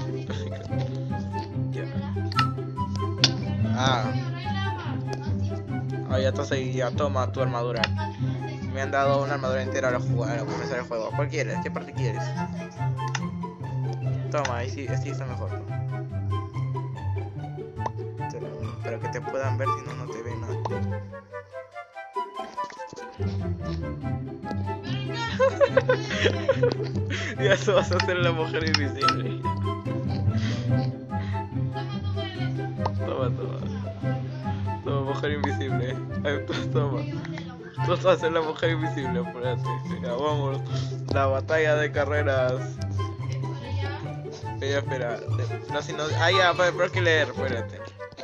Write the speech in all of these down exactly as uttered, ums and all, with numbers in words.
Ah. Ah, ya entonces ya toma tu armadura. Me han dado una armadura entera al jugar, al comenzar el juego. ¿Cuál quieres? ¿Qué parte quieres? Toma, ahí sí, así está mejor. Pero, pero que te puedan ver, si no, no te ven nada. Ya eso vas a ser la mujer invisible. Toma, toma. Toma, mujer invisible. Ay, toma. Tú vas a ser la mujer invisible, espérate. Venga, vamos. La batalla de carreras. Espera, espera. No, si no. Ah, ya, pero hay que leer, espérate.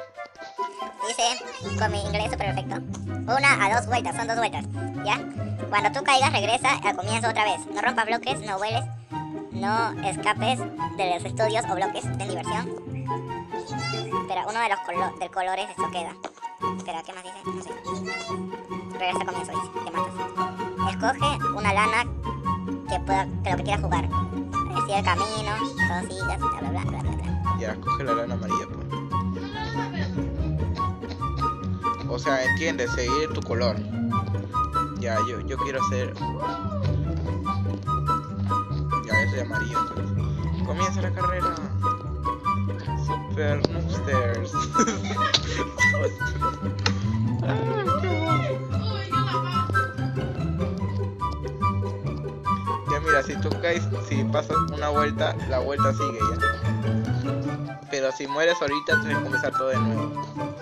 Dice, con mi inglés super perfecto, una a dos vueltas, son dos vueltas, ¿ya? Cuando tú caigas, regresa al comienzo otra vez. No rompas bloques, no vueles, no escapes de los estudios o bloques, ten diversión. Espera, uno de los colo del colores, esto queda. Espera, ¿qué más dice? No sé. Regresa al comienzo, dice, te matas. Escoge una lana que pueda, que lo que quieras jugar. Sigue el camino, todo sigas, bla bla bla bla bla bla. Ya, escoge la lana amarilla, pues. O sea, entiende, seguir tu color. Ya, yo, yo quiero hacer... Ya, eso es amarillo, entonces. Comienza la carrera. Super Noobsters. Ya mira, si tú caes, si pasas una vuelta, la vuelta sigue ya. Pero si mueres ahorita, tienes que comenzar todo de nuevo.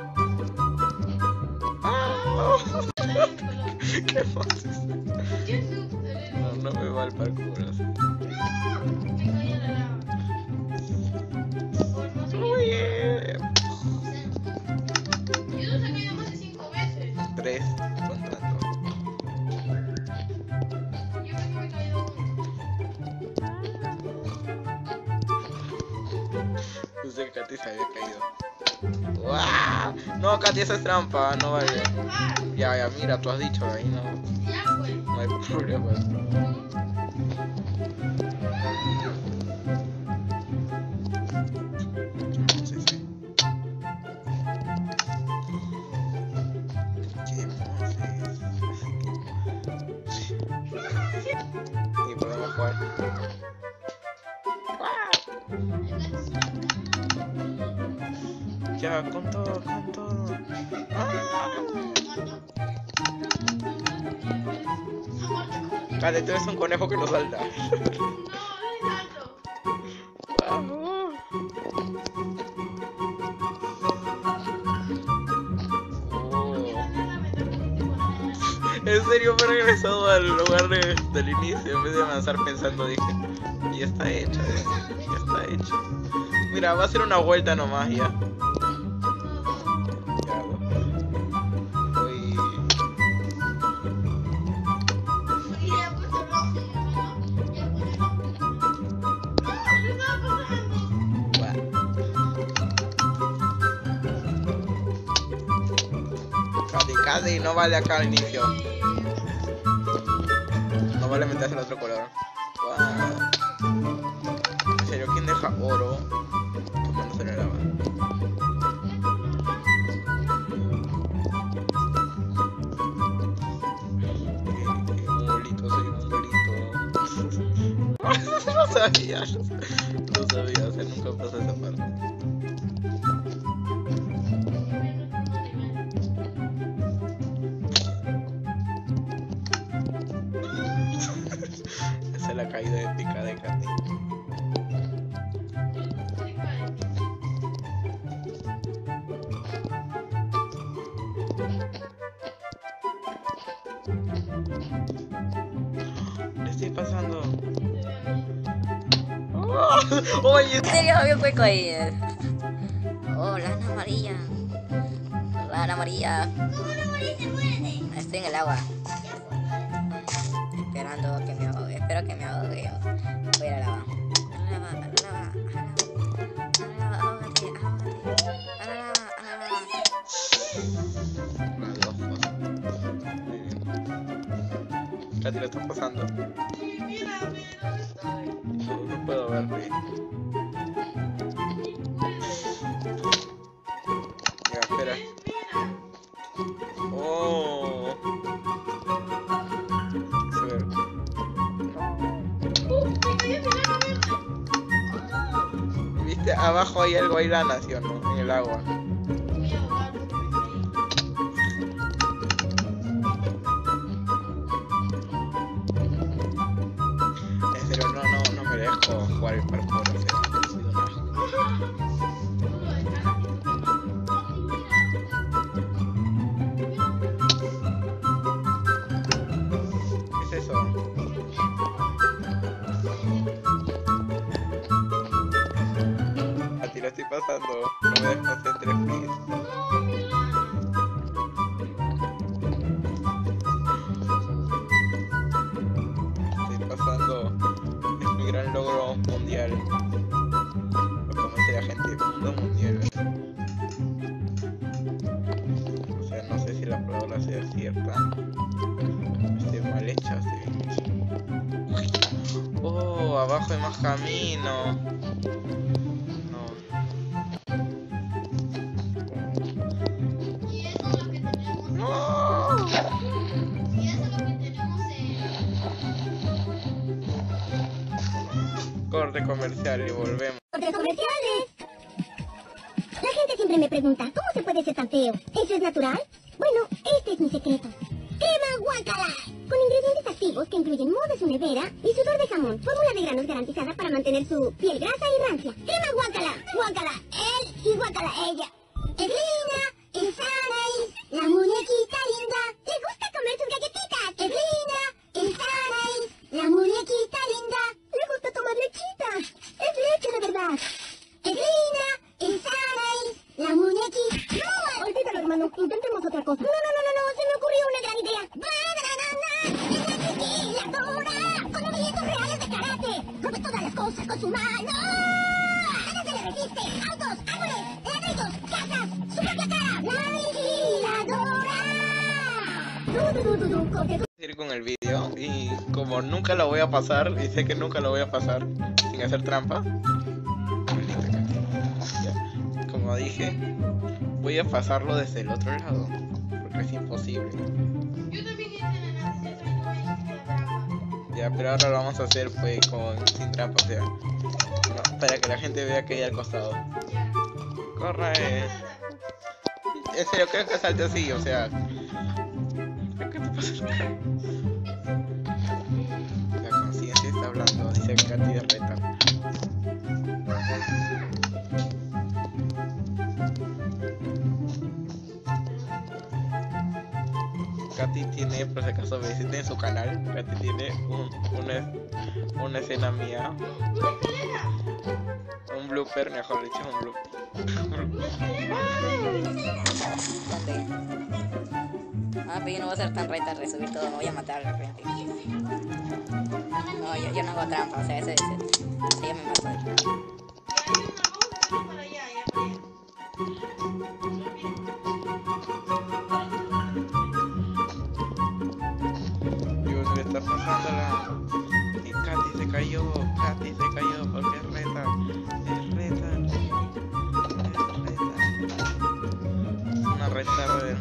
¿Qué haces? No, no me va el parkour así. Tres contra dos. Pensé que Katy se había caído. ¡Wow! No, Katy, esa es trampa, no vale. Ya, ya, mira, tú has dicho, ahí no, no hay problema. Sí, sí. Y podemos jugar. Ya, con todo, con todo. ¡Ah! Vale, tú eres un conejo que no salta. Oh. En serio, me he regresado al lugar de, del inicio. En vez de avanzar pensando, dije, ya está hecha, ya está hecha. Mira, va a ser una vuelta nomás ya. Casi no vale acá al inicio. No vale meterse el otro color. Wow. En serio, ¿quién deja oro tomándose la lava? Un bolito, soy un bolito. No sabía, no sabía, o sea, nunca pasó esa parte. Esa es la caída épica de Katy. ¿Qué estoy pasando? Oh, oye, ¿En serio había un hueco ahí? Oh, lana amarilla. Lana amarilla. Estoy en el agua. Esperando que me ahogue. Espero que me ahogue yo. Voy a la lava. A la lava, a la lava, a la lava. Ahógate, ahógate. A la lava, a la lava. Katy, lo estás pasando. No, no puedo verte. viste abajo hay algo, hay lana, ¿sí o no? En el agua. En serio, no, no, no merezco jugar el parkour, o sea, ha sido un asco. ¿Qué es eso? A ti lo estoy pasando, no me desconcentres, please. Estoy pasando, es mi gran logro mundial. Lo conoce la gente, mundo mundial. O sea, no sé si la palabra sea cierta. Esté mal hecha, esté bien hecha. Oh, abajo hay más camino. No. Y eso es lo que tenemos. No. Y eso es lo que tenemos en. Corte comercial y volvemos. ¡Cortes comerciales! La gente siempre me pregunta, ¿cómo se puede ser tan feo? ¿Eso es natural? Bueno, este es mi secreto. ¡Crema Guácala! Con ingredientes activos que incluyen moho de su nevera y sudor de jamón. Fórmula de granos garantizada para mantener su piel grasa y rancia. ¡Crema Guácala! Guácala él y guácala ella. Es linda, es sana y la muñequita linda. Le gusta comer sus galletitas. Es linda, es sana y la muñequita linda. Le gusta tomar lechita. Es leche de verdad. Es linda, es sana y la muñequita. ¡No! Olvídalo, hermano. Intentemos otra cosa. No, no, no, no, no. Se me ocurrió una gran idea. ¡Es la aniquiladora! ¡Con movimientos reales de karate! ¡Rompe todas las cosas con su mano! ¡Nada se le resiste! ¡Autos, árboles, ladrillos, casas! ¡Su propia cara! ¡La aniquiladora! ¡Du, du, du, du, du! ¡Corte! Ir con el vídeo y como nunca lo voy a pasar y sé que nunca lo voy a pasar sin hacer trampa, ya, como dije, voy a pasarlo desde el otro lado porque es imposible. Yo también hice la necesidad de la trampa. Ya, pero ahora lo vamos a hacer pues con sin trampa, o sea, no, para que la gente vea que hay al costado. Corre. En serio, creo que salte así, o sea. ¿Qué te pasa acá? La conciencia está hablando, dice Katy de Reta. Katy tiene, por si acaso me visiten en su canal, Katy tiene un, una, una escena mía. Un blooper, mejor dicho, un blooper. Ah, pero yo no voy a ser tan reta de subir todo, me voy a matar de repente. No, yo, yo no hago trampa, o sea, ese, ese, ese ya me mató. Ya, vamos para allá, ya para allá. Dios, le está pasando la... Y Katy se cayó, Katy se cayó porque es reta, es reta, es reta. Una reta, a ver.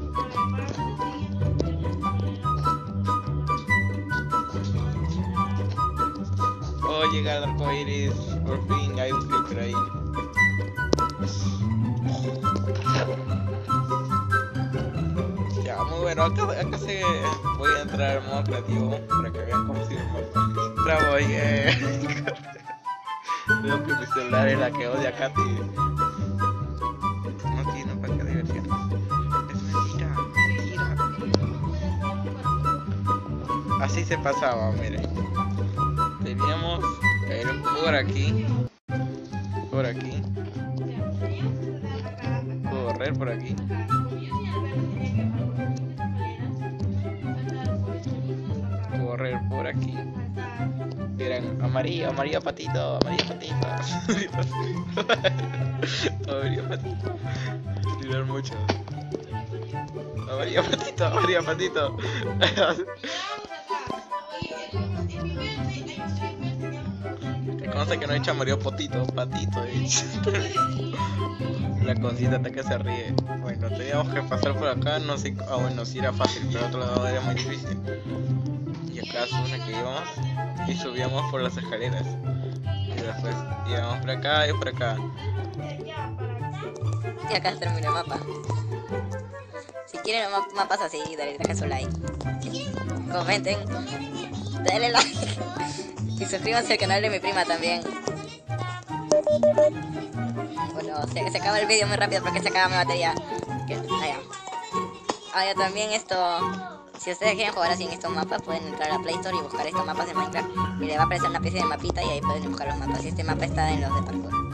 Oh, llega el arco iris, por fin hay un creeper ahí. Ya, muy bueno, acá, acá se voy a entrar en modo creativo para que vean cómo sirve el modo. Bravo, yeah. Veo que mi celular es la que odia a Katy. No tiene para qué diversión. Es mentira, mentira. Así se pasaba, miren. Teníamos que ir por aquí, por aquí, correr por aquí, correr por aquí. Miren, amarillo, amarillo patito, amarillo patito, amarillo patito, tirar mucho. Amarillo patito, amarillo patito. Conoce que no he hecho amarillo potito, patito, eh. La concita hasta que se ríe. Bueno, teníamos que pasar por acá, no sé, ah bueno, sí era fácil, pero otro lado era muy difícil. Y acá es una que íbamos y subíamos por las escaleras. Y después íbamos por acá y por acá. Y acá termina el mapa. Si quieren ma- mapas así, dale, dejen su like. Comenten. Denle like. Y suscríbanse al canal de mi prima también. Bueno, se, se acaba el vídeo muy rápido porque se acaba mi batería. ¿Qué? Ah, ya. Ah, ya, también esto... Si ustedes quieren jugar así en estos mapas, pueden entrar a Play Store y buscar estos mapas de Minecraft. Y les va a aparecer una especie de mapita y ahí pueden buscar los mapas. Y este mapa está en los de parkour.